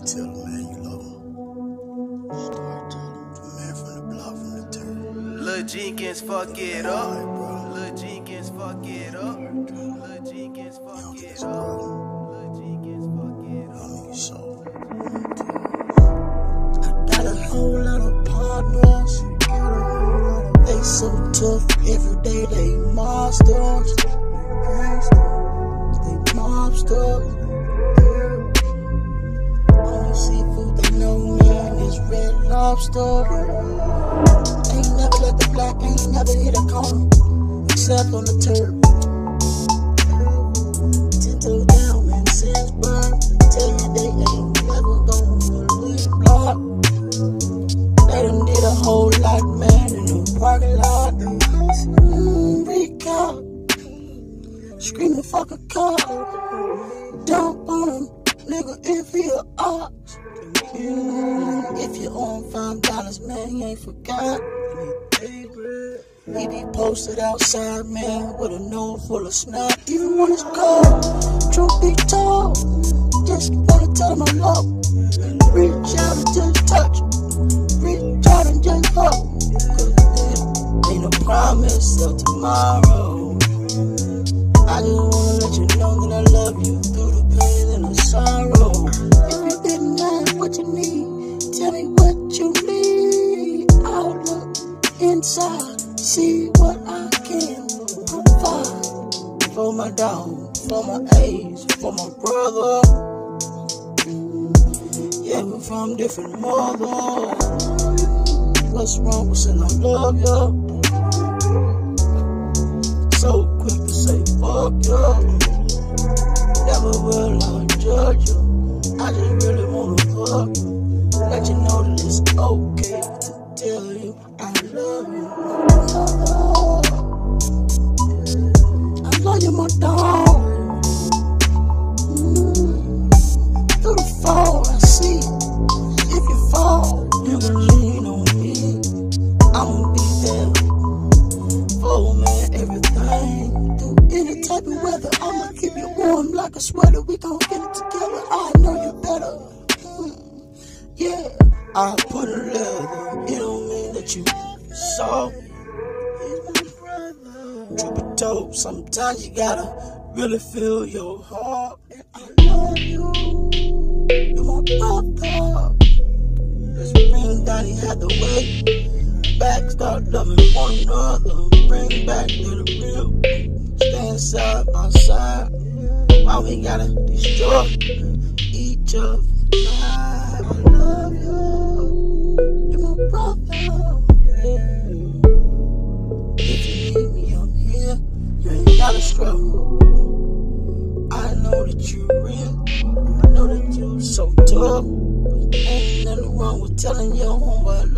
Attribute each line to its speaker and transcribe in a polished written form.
Speaker 1: Tell the man you love him. Start telling the man from the block, from the turn.
Speaker 2: Lil Jenkins, fuck it up.
Speaker 1: Right,
Speaker 2: Lil Jenkins, fuck it up. Lil Jenkins, fuck it up. Lil Jenkins, fuck it up.
Speaker 1: I got a whole lot of partners. They so tough, every day they monsters. They mobsters. Only seafood they know, man, is Red Lobster. Ain't never let the black, ain't never hit a corner, except on the turf. 10 toes down, man, since birth. Tell you they ain't never gonna leave the block. They done did a whole lot, man, in the parking lot. Recall, screaming fuck a car. Dump on him, nigga, if he a ox. If you own $5, man, he ain't forgot. He be posted outside, man, with a nose full of snot. Even when it's cold, truth be told, just wanna tell him I love him. Reach out and just touch him. Reach out and just hug him. 'Cause there ain't no promise of tomorrow. I just wanna let you know that I love you through the pain and the sorrow. If you didn't have what you need, tell me what you need. I'll look inside, see what I can provide. For my dog, for my age, for my brother. Yeah, we're from different mothers. What's wrong with saying I love you? So quick to say fuck you. Never will I judge you. I just really wanna fuck you. Let you know that it's okay to tell you I love you. I love you, my dog. Through the fall, I see. If you fall, you can lean on me. I'ma be there. Oh man, everything. Through any type of weather, I'ma keep you warm like a sweater. We gon' get it together. I know you better. Yeah, I put a leather. It don't mean that you soft. Truth be told, sometimes you gotta really feel your heart. And I love you. You my brother. Let's bring Donnie Hathaway back, start loving one another. Bring back to the real. Stand side by side. Why we gotta destroy each other's lives? I love you. You're my brother. Yeah. If you need me, I'm here. You ain't gotta struggle. I know that you real. I know that you so tough. But ain't nothing wrong with telling your homeboy I